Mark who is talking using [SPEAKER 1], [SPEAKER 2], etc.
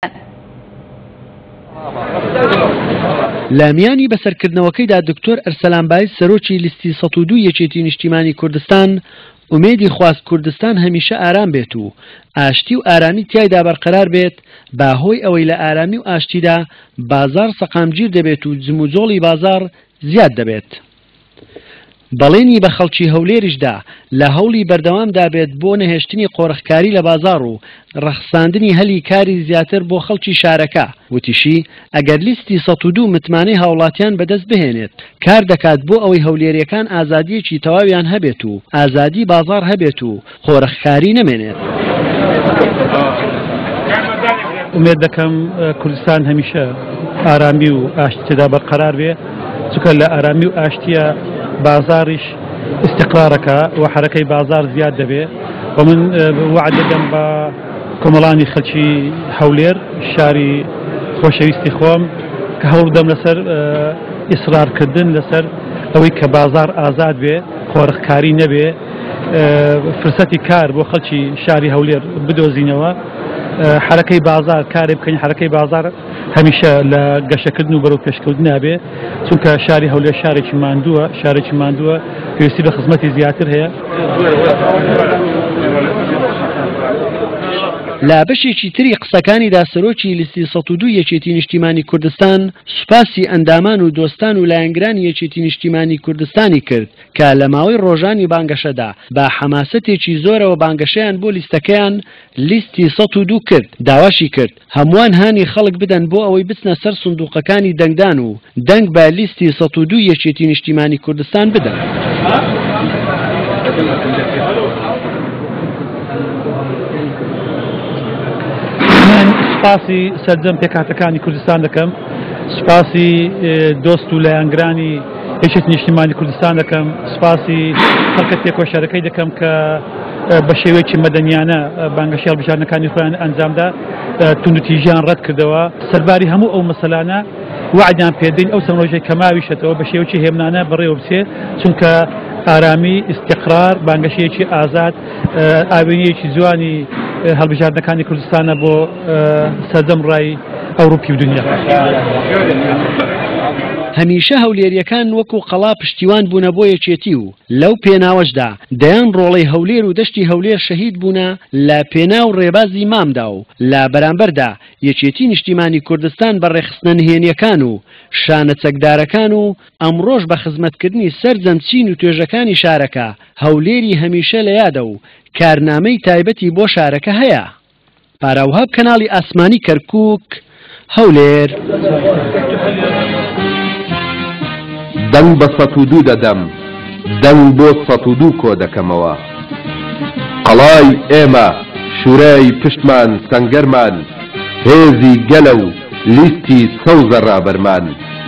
[SPEAKER 1] لامیانی بەسەرکردنەوەکەیدا دکتۆر ئەرسەلان بایس سەرۆکی لیستی 102 یەکێتی نیشتیمانی کوردستان ئومێدی خواست کوردستان هەمیشە ئارام بێت و ئاشتی و ئارامی تیایدا بەرقەرار بێت باهۆی ئەوەی لە ئارامی و ئاشتیدا بازار سەقامگیر دەبێت و جموجۆڵی بازار زیاد دەبێت. بەڵێنی بە خەڵکی هەولێریشدا لە هەوڵی بەردەوامدا بێت بۆ نەهێشتنی قۆڕخکاری لە بازار و ڕەخساندنی هەلی کاری زیاتر بۆ خەڵکی شارەکە. وتیشی ئەگەر لیستی 102 متمانەی هاوڵاتیان بەدەست بهێنێت کار دەکات بۆ ئەوەی هەولێریەکان ئازادیەکی تەواویان هەبێت و ئازادی بازار هەبێت و قۆڕخکاری نەمێنێت.
[SPEAKER 2] ئومێد دەکەم کوردستان هەمیشە ئارامی و ئاشتیدا بەرقەرار بێ، چونکە لە ئارامی و ئاشتیە بازاریش استقرارەکە و حرەکەی بازار زیاد دەبێ و من وعد دەدەم بە کۆمەڵانی خەڵکی هەولێر شاری خۆشەویستی خۆم کە هەوڵ دەم لەسەر ئیسرارکردن لەسەر ئەوەی کە بازار ئازاد بێ، قۆڕخکاری نەبێ، فرسەتی کار بۆ خەڵکی شاری هەولێر بدۆزینەوە، حرەکەی بازار کارێ بکەین. حرەکەی بازار هەمیشە لە گەشەکردن و بەرەو پێشکەوتن نابێ، چونکە شاری هەولێر شارێکی ماندووە پێویستی بە خزمەتی زیاتر هەیە.
[SPEAKER 1] لا بەشێکی تری قسەکانیدا سەرۆکی لیستی 102 یەکێتی نیشتیمانی کوردستان سوپاسی ئەندامان و دۆستان و لایەنگرانی یەکێتی نیشتیمانی کوردستانی کرد کە لە ماوەی ڕۆژانی بانگەشەدا بە حەماسەتێکی زۆرەوە بانگەشەیان بۆ لیستەکەیان لیستی 102 کرد. داواشی کرد هەمووان هانی خەڵک بدەن بۆ ئەوەی بچنە سەر سندوقەکانی دەنگدان و دەنگ بە لیستی 102 یەکێتی نیشتیمانی کوردستان بدەن.
[SPEAKER 2] سپاسی سەرجەم پێکهاتەکانی کوردستان دەکەم، سپاسی دۆست و لایەنگرانی یەکێتی نیشتیمانی کوردستان دەکەم، سپاسی خەڵکە تێکۆشارەکەی دەکەم کە بە شێوەیەکی مەدەنیانە بانگەشی هەڵبژاردنەکانی خۆیان ئەنجامدا، توندوتیژیان ڕەت کردەوە. سەرباری هەموو ئەو مەسەلانە وعدیان پێدەین ئەو چەند ڕۆژێک کە ماویشێتەوە بە شێوەیەکی هێمنانە بەڕێوە بچێ، چونکە ئارامی، ئیستیقرار، بانگەشەیەکی ئازاد، ئاوێنیەکی جوانی هەڵبژاردنەکانی کوردستانە بۆ سەردەم ڕای ئەوروپی و دنیا.
[SPEAKER 1] هەمیشە هەولێریەکان وەکو قەڵا پشتیوان بوونە بۆ یەکێتی و لەو پێناوەشدا دەیان ڕۆڵەی هەولێر و دەشتی هەولێر شەهید بوونە لە پێناو ڕێبازی مامدا و لە بەرامبەردا یەکێتی نیشتیمانی کوردستان بە ڕێخستنە نهێنیەکان و شانە چەکدارەکان و ئەمڕۆژ بە خزمەتکردنی سەرجەمچین و توێژەکانی شارەکە هەولێری هەمیشە لە یادە و کارنامەی تایبەتی بۆ شارەکە هەیە. پاراوهاب کەناڵی ئاسمانی کەرکووک، هەولێر.
[SPEAKER 3] دەنگ بە 102 دەدەم، دەنگ بۆ 102 کۆ دەکەمەوە. قەڵای ئێمە، شورای پشتمان، سەنگەرمان، هێزی گەلە و لیستی سەوزە ڕابەرمان.